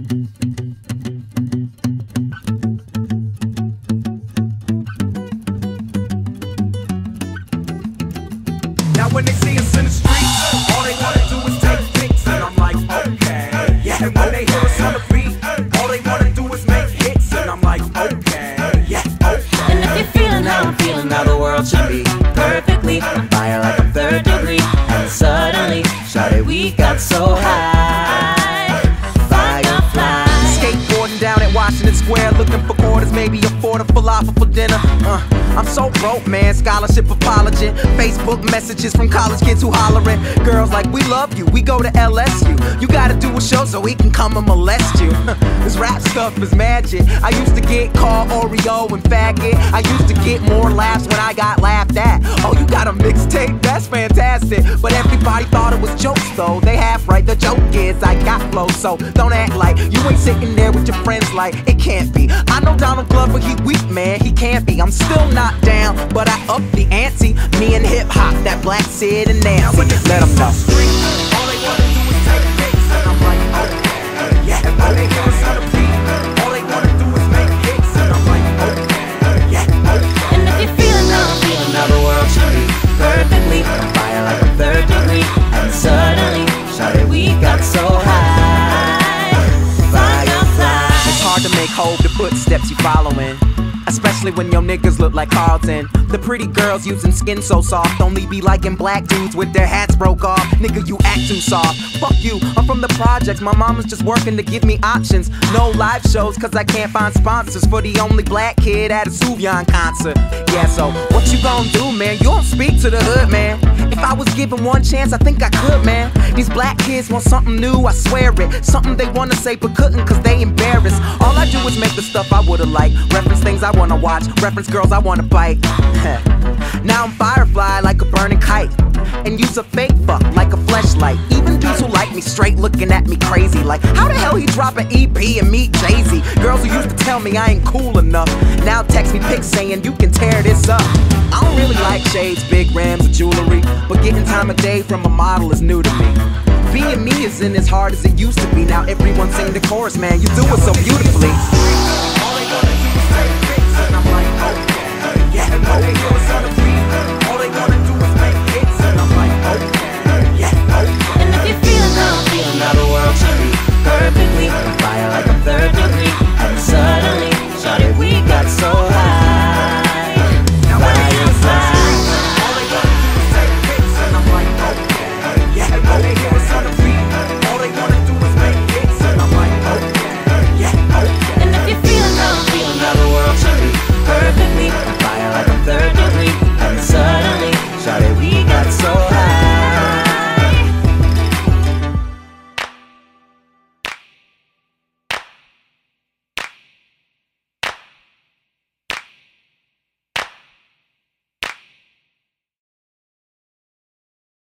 Now when they see us in the streets, all they wanna do is take pics, and I'm like, okay, yeah. And when they hear us on the beat, all they wanna do is make hits, and I'm like, okay, yeah, okay. And if you're feeling how I'm feeling, how the world should be perfectly on fire like a third degree, and suddenly, shawty, we got so high, firefly. Skateboarding down at Washington Square, looking for quarters, maybe afford a falafel for dinner. I'm so broke, man, scholarship apology. Facebook messages from college kids who hollering. Girls like, we love you, we go to LSU. You gotta do a show so we can come and molest you. This rap stuff is magic. I used to get called Oreo and faggot. I used to get more laughs when I got laughed at. Oh, you got a mixtape? That's fantastic. But everybody thought it was jokes though. They half right, the joke is I got flow. So don't act like you ain't sitting there with your friends like it can't be. I know Donald Glover, he weak, man, he can't be. I'm still not down, but I up the ante. Me and hip hop, that Black Sid and Nancy. Let them know. All they wanna do is take pics, and I'm like, okay, yeah. And when they hear us on the beat, all they wanna do is make hits, and I'm like, okay, yeah, okay. And if you're feeling how I'm feeling, how the world should be perfectly on fire like a third degree, and suddenly, shawty, we got so high, firefly. It's hard to make hold the footsteps you following, especially when your niggas look like Carlton. The pretty girls using skin so soft only be liking black dudes with their hats broke off. Nigga, you act too soft. Fuck you, I'm from the projects. My mama's just working to give me options. No live shows cause I can't find sponsors for the only black kid at a Suvon concert. Yeah, so what you gonna do, man? You don't speak to the hood, man. If I was given one chance, I think I could, man. These black kids want something new, I swear it. Something they wanna say but couldn't cause they embarrassed. All I do is make the stuff I would've liked. Reference things I wanna watch, reference girls I wanna bite. Now I'm firefly like a burning kite, and use a fake fuck like a fleshlight. Even dudes who like me straight looking at me crazy like, how the hell he drop an EP and meet Jay-Z? Girls who used to tell me I ain't cool enough now text me pics saying you can tear this up. I don't really like shades, big rims, or jewelry, but getting time of day from a model is new to me. Being me isn't as hard as it used to be. Now everyone sing the chorus, man, you do it so beautifully.